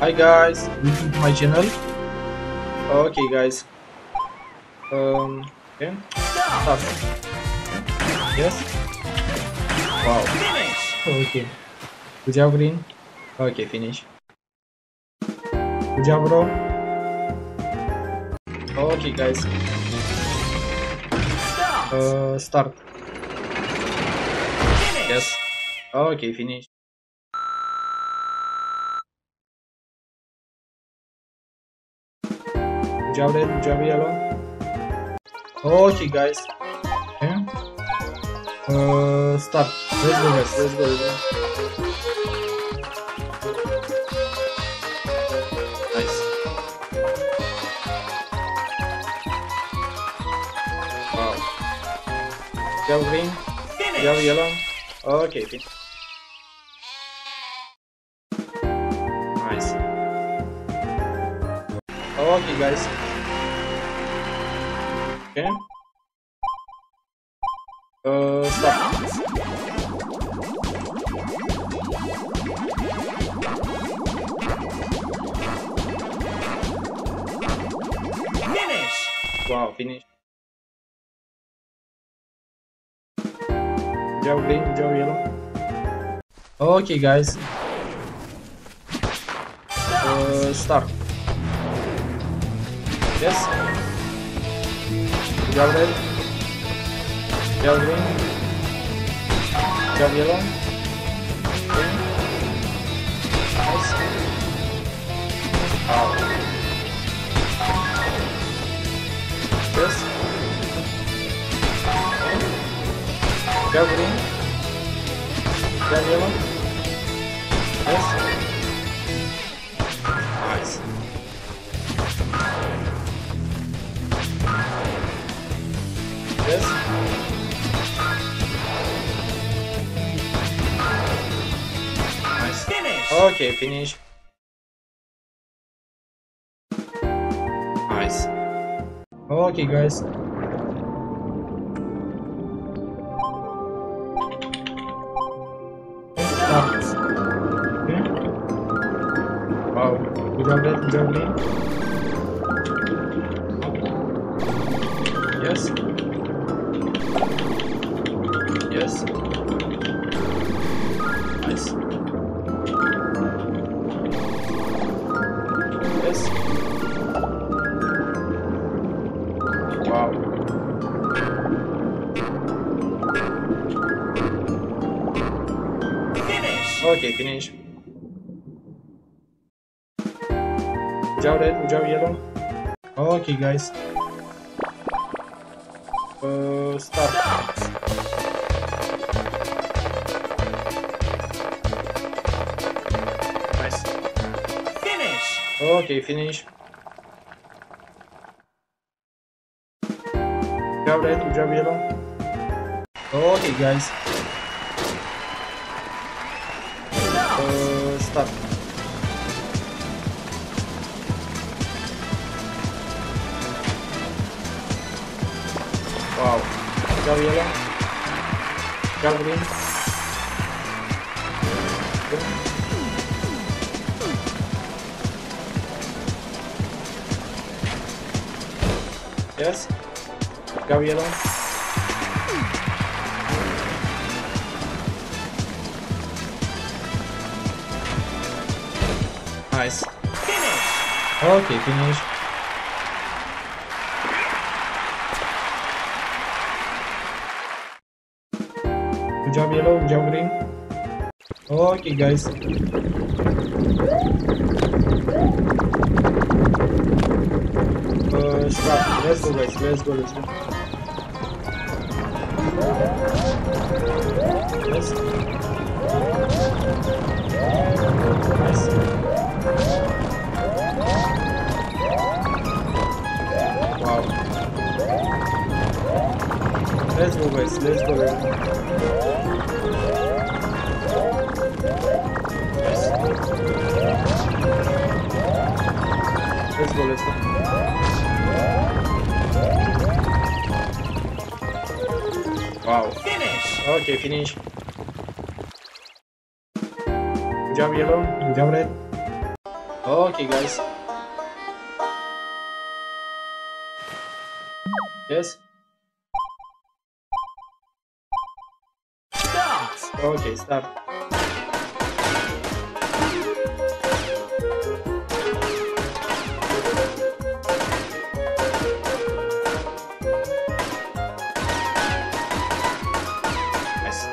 Hi guys, welcome to my channel. Okay guys, okay, start. Yes. Wow. Okay. Good job, Green. Okay, finish. Good job, bro. Okay guys. Start. Yes. Okay, finish. Good job, red. Good job, yellow. Okay guys. Okay. Start. Let's go guys. Let's go. Nice. Wow. Good job, green. Good job, yellow. Okay, finish. Nice. Okay guys. Okay. Stop. Finish. Wow, finish. Good job, green. Good job, yellow. Okay guys. Start. Yes. Good job, red. Good job, green. Good job, yellow. Okay. Nice. Wow. Yes. Okay. Good job, green. Good job, yellow. Yes. Nice. Yes. Nice. Finish. Okay, finish. Nice. Okay, guys. Start. Okay. Wow. Good job, red. Good job, green. Yes. Yes. Nice. Yes. Wow. Finish. Okay, finish. Good job, red. Good job, yellow. Okay, guys. Start. Nice. Finish. Okay, finish. Good job, red. Good job, yellow. Okay, guys. Start. Wow. Good job, yellow. Good job, green. Okay. Yes. Good job, yellow. Nice. Finish. Okay, finish. Good job, yellow. Good job, green. Okay, guys. Start. Let's go, guys. Let's go. Let's go. Yes. Nice. Wow. Let's go, guys. Let's go. Nice. Let's go. Let's go. Wow. Finish. Okay, finish. Good job, yellow. Good job, red. Okay, guys. Yes. Start. Okay, start. Nice.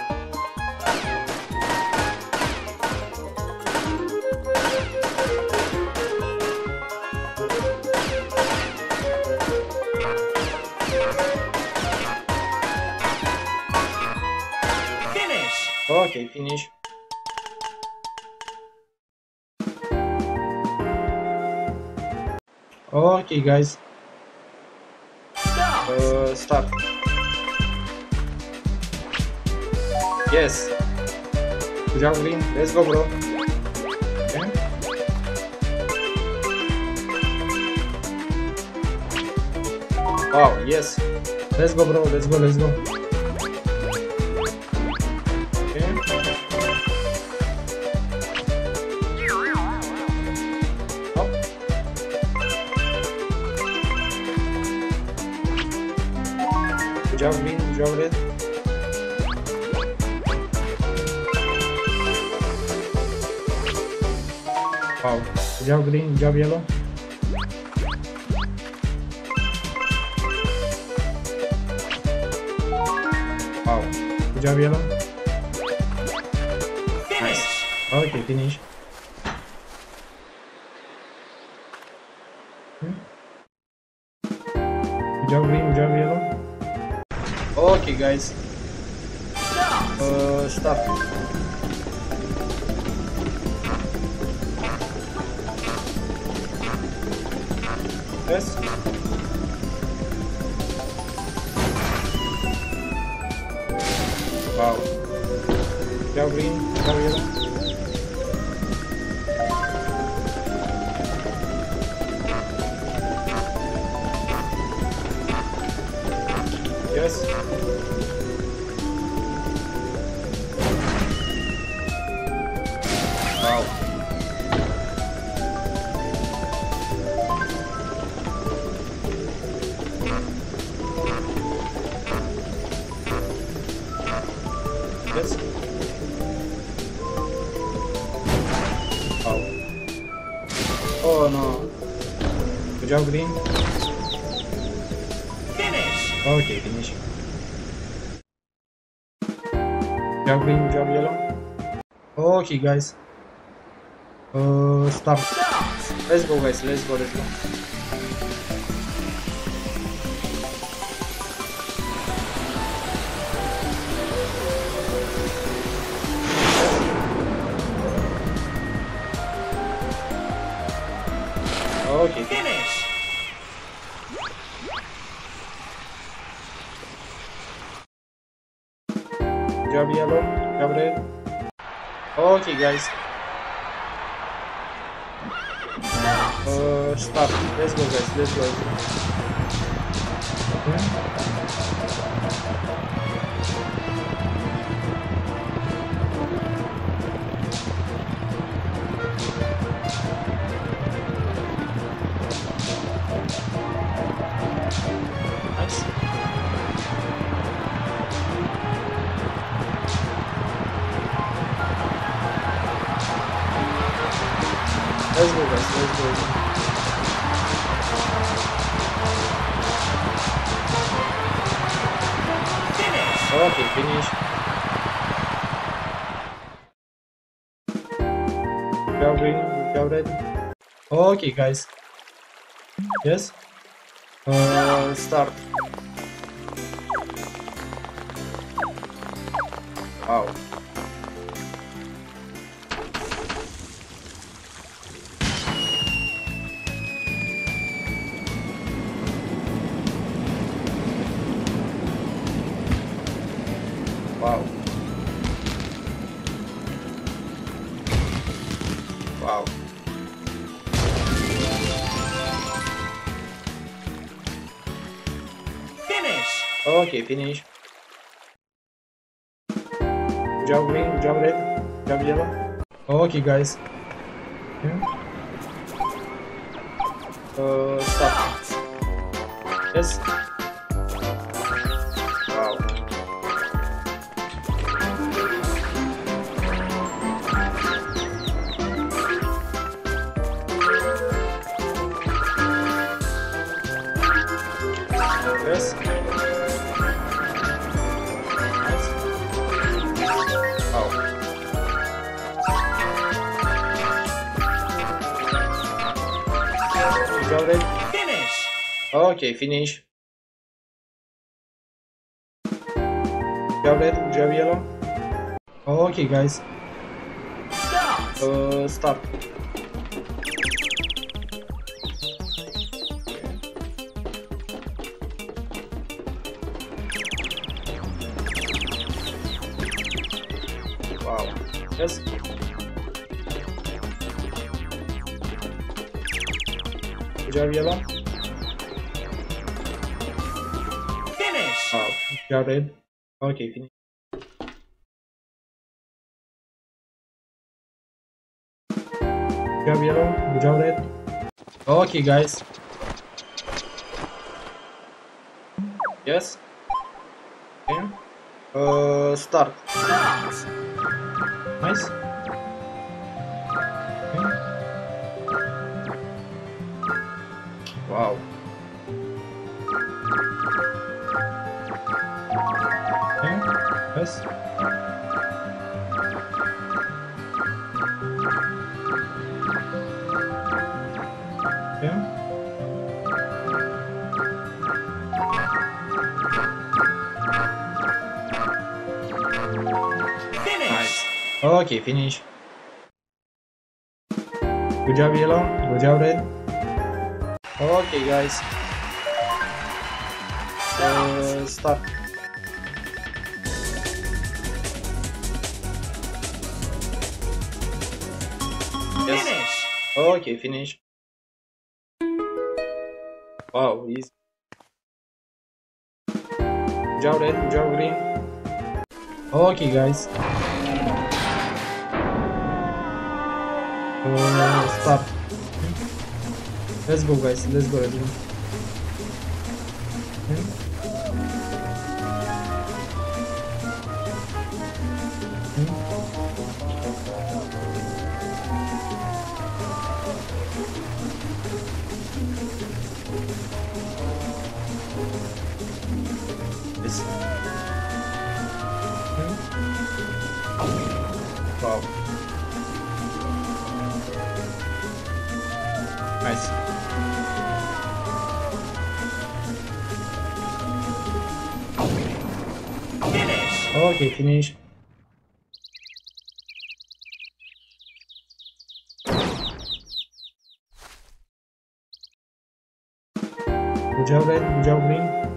Finish. Okay, finish. Okay, guys. Start. Start. Yes. Good job, green. Let's go, bro. Okay. Wow, yes. Let's go, bro. Let's go, let's go. Okay. Up. Good job, green. Good job, red. Wow. Good job, green. Good job, yellow. Wow. Good job, yellow. Finish. Okay, finish. Good job, green. Good job, yellow. Okay, guys. Start. Start. Yes. Wow. Good job, green. Good job, yellow. Yes. Wow. Yes. Wow. Oh no. Good job, green. Finish. Okay, finish. Good job, green. Good job, yellow. Okay, guys. Start. Start. Let's go, guys. Let's go. Let's go. Okay. Finish. Good job, yellow. Good job, red. Okay, guys. Start. Let's go, guys. Let's go. Okay. Nice. Let's go, guys. Let's go. Finish. Okay, finish. Good job, green. Good job, red. Okay, guys. Yes. Start. Wow. Wow. Wow. Finish. Okay, finish. Good job, green. Good job, red. Good job, yellow. Okay, guys. Okay. Start. Yes. Wow. Yes. Nice. Wow. Got it. Finish. Okay, finish. Got it. Job yellow. Okay, guys. Start. Start. Wow. Yes. Good job, yellow. Finish. Wow. Good job, red. Okay, finish. Good job, yellow. Good job, red. Okay, guys. Yes. Okay. Start. Start. Nice. Okay. Wow. Okay. Yes. Okay. Finish. Nice. Okay, finish. Good job, yellow. Good job, red. Okay, guys. Start. Yes. Finish. Okay, finish. Wow, easy. Good job, red. Good job, green. Okay, guys. Start. Let's go, guys. Let's go, everyone. Yes. Wow. Nice. Finish. Okay, finish. Good job, red. Good job, green.